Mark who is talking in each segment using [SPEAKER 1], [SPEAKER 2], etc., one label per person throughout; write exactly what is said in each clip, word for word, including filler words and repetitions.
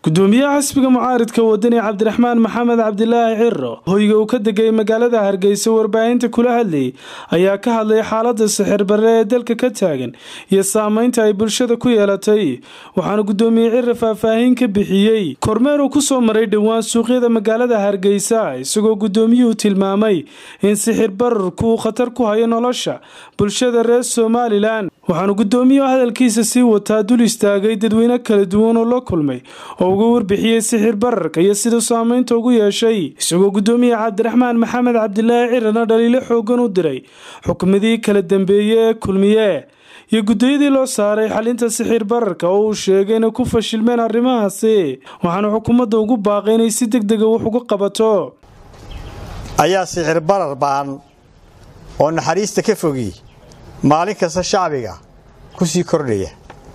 [SPEAKER 1] gudoomiyaha xisbiga mucaaridka wadani Cabdiraxmaan Maxamed Cabdilaahi Cirro hoyga uu ka degay magaalada Hargeysa warbaahinta kula hadlay ayaa ka hadlay xaaladda sixir barre ee dalka ka taagan iyo saameynta ay bulshada ku yeelatay waxaana gudoomiye Cirro faahfaahin ka bixiyay kormeer uu ku soo maray dhawaan suuqyada magaalada Hargeysa isagoo gudoomiyuhu tilmaamay in sixir bararku khatar ku hayo nolosha bulshada reer Somaliland waxaanu gudoomiyuhu hadalkiisa sii wataa dul istaagay dadweyne kala duwan oo la kulmay oo uga warbixiyay sixir bararka iyo sida saameynta ugu yeeshay isagoo gudoomiye Cabdiraxmaan Maxamed Cabdilaahi Cirro dhaliilo xoogan u diray xukuumadii kala dambeeyay kulmiye iyo gudooyadii loo saaray xalinta sixir bararka oo uu sheegay inay ku fashilmeen arrimahaasi waxaana xukuumadda ugu baaqay inay si degdeg ah wax uga qabato
[SPEAKER 2] ayaa sixir barar baan oo naxariista ka fogi maalin kasta shacbiga ku sii kordhaya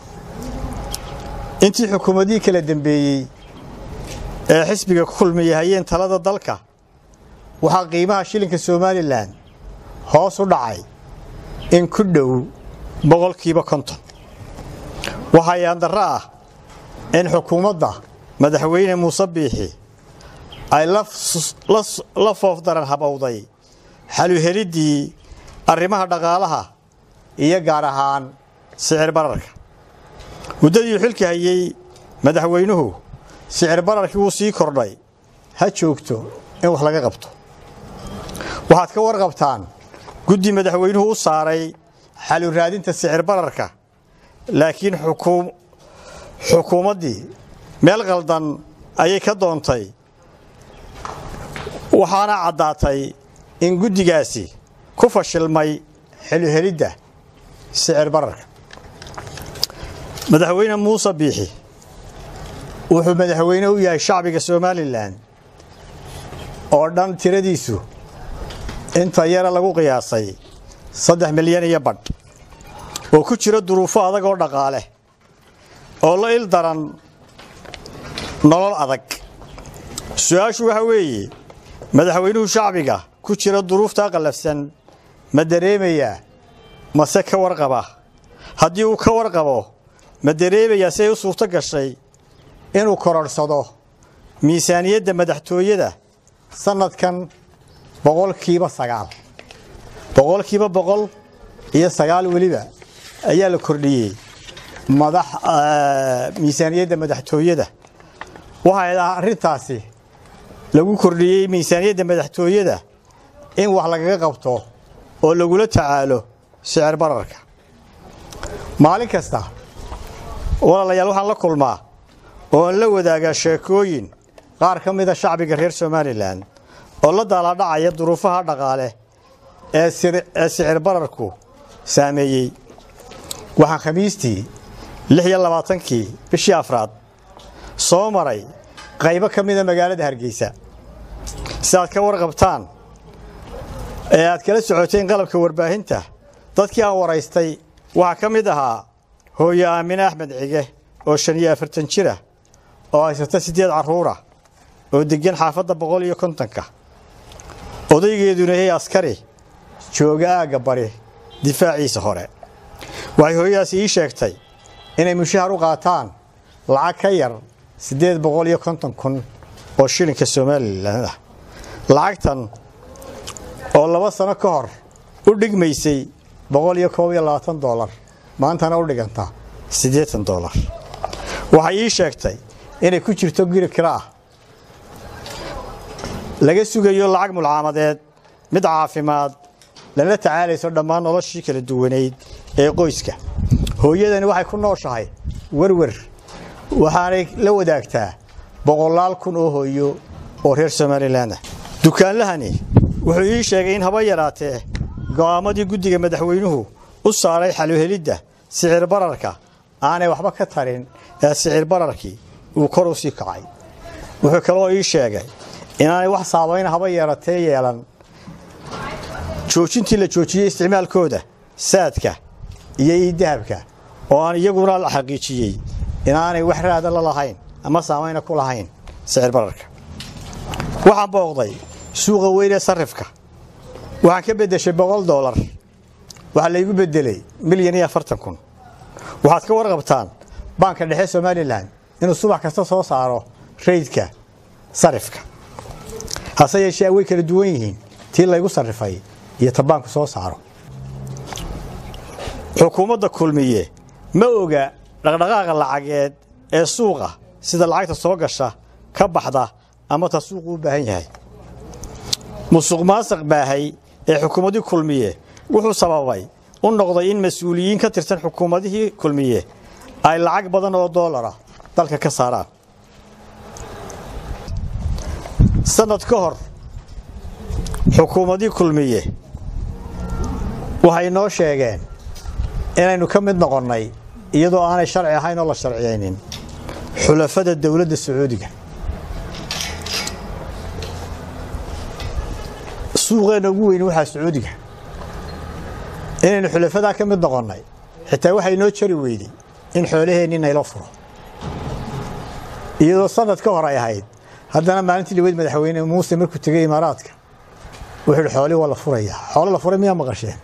[SPEAKER 2] intii xukuumadii kala dambeeyay ee xisbiga ku kulmiyay hayeen talada dalka waxa qiimaha shilinka Somaliland hoos u dhacay in ku dhow boqolkiiba konton waxa ay andara ah in xukuumadda madaxweyne Muuse Biixi ay la foofdaran habawday xalu helidii arrimaha dhaqaalaha iyo gaar ahaan sicir bararka muddadii xilka hayay madaxweynuhu sicir bararkii uu sii kordhay ha joogto in wax laga qabto waxaad ka warqabtaan guddi madaxweynuhu u saaray xal u raadinta sicir bararka laakiin xukuum xukuumadii meel qaldan ayay ka doontay waxaana cadaatay in guddigaasi ku fashilmay xil helidda sicir bararka madaxweyne Muuse Biixi wuxuu madaxweyne u yahay shacbiga Somaliland oo dhan tiradiisu inta yara lagu qiyaasay saddex milyan iyo badh oo ku jira duruufo adag oo dhaqaale oo la il daran nolol adag su'aashu waxa weeye madaxweynuhu shacbiga ku jira duruufta qalafsan ma dareemaya mase ka warqaba haddii uu ka warqabo ma dareemaya say u suurto gashay inuu kororsado miisaaniyadda madaxtooyada sanadkan boqolkiiba sagaal boqolkiiba boqol iyo sagaal waliba ayaa la kordhiyay madax miisaaniyadda madaxtooyada waxa arrintaasi lagu kordhiyay miisaaniyadda madaxtooyada in wax laga qabto oo lagu la tacaalo sicir bararka maalin kasta walaalayaal waxaan la kulmaa oo la wadaaga sheekooyin qaar ka mid ah shacbiga reer Somaliland oo la daalaa dhacaya duruufaha dhaqaale ee sicir bararku saameeyay waxaan khamiistii lix iyo labaatankii bishii afraad soo maray qaybo ka mid ah magaalada Hargeysa si aad ka warqabtaan ee aad kala socoteen qalabka warbaahinta dadkii aan waraystay waxa ka mid ahaa hooyo Aamina Axmed Cige oo shan iyo afartan jir ah oo haysata sideed carruur ah oo degan xaafadda boqol iyo konton-ka odaygeeduna yahay askari jooga aaga bari difaaciisa hore waxay hooyaasi ii sheegtay inay mushahar u qaataan lacag ka yar sideed boqol iyo konton kun oo shilinka Somaliland ah lacagtan oo laba sano ka hor u dhigmaysay boqol iyo koob iyo labaatan dollar maantana u dhiganta siddeetan dollar waxay ii sheegtay inay ku jirto guri kira ah laga sugayo lacag mulcaamadeed mid caafimaad lana tacaalayso dhammaan noloshii kala duwaneyd ee qoyska hooyadani waxay ku nooshahay warwar waxaanay la wadaagtaa boqolaal kun oo hooyo oo reer Somaliland ah dukaanlahani wuxuu ii sheegay in haba yaraatee go'aamadii guddiga madaxweynuhu u saaray xal u helidda sicir bararka aanay waxba ka tarin ee sicir bararkii uu kor u sii kacay wuxuu kaloo ii sheegay inaanay wax saameyn haba yaraatee yeelan joojintii la joojiyay isticmaalkooda saadka iyo dahabka oo aan iyaguna la xaqiijiyay inaanay wax raad la lahayn ama saameyn ku lahayn sicir bararka waxaan booqday suuqa weyn ee sarifka waxaan ka bedeshay boqol dollar waxa la igu bedelay milyan iyo afartan kun waxaad ka warqabtaan banka dhexe Somaliland inuu subax kasta soo saaro raydka sarifka hase yeeshee way kala duwan yihiin tii laygu sarifay iyo tabaanku soo saaro xukuumadda kulmiye ma oga dhaqdhaqaaqa lacageed ee suuqa sida lacagta soo gasha ka baxda ama ta suuqu u baahan yahay musuqmaasuq baahay ee xukuumadii kulmiye wuxuu sababay u noqday in mas'uuliyiin ka tirsan xukuumadihii kulmiye ay lacag badan oo dollar ah dalka ka saaraan sanad ka hor xukuumadii kulmiye waxay noo sheegeen inaynu ka mid noqonnay iyadoo aanay sharci ahayn oo la sharciyeynin xulafada dawladda Sacuudiga suuqeena ugu weyn waxa Sacuudiga inaynu xulafada ka mid noqonnay xitaa waxay noo jari weyday in xoolaheennina ila furo iyadoo sanad ka hor ay ahayd haddana maalintii liweyd madaxweyne Muuse markuu tagay Imaaraadka wuxuu xoolo wala furaya xoolo la furay miyaa maqasheen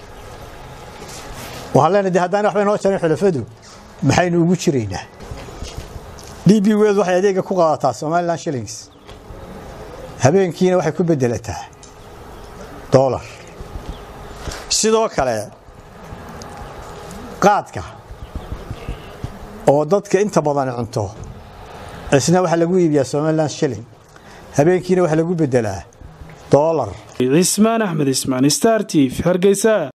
[SPEAKER 2] waxaan leenahay haddana waxba noo jarin xulafadu maxaynu ugu jireynaa D B World waxay adeega ku qaadataa Somaliland shillings habeenkiina waxay ku bedelataa dollar sidoo kale qaadka oo dadka inta badan cunto isna waxa lagu iibiyaa Somaliland shilling habeenkiina waxa lagu bedelaa dollar
[SPEAKER 1] Ismaan Ahmed Ismaan Star T V Hargeysa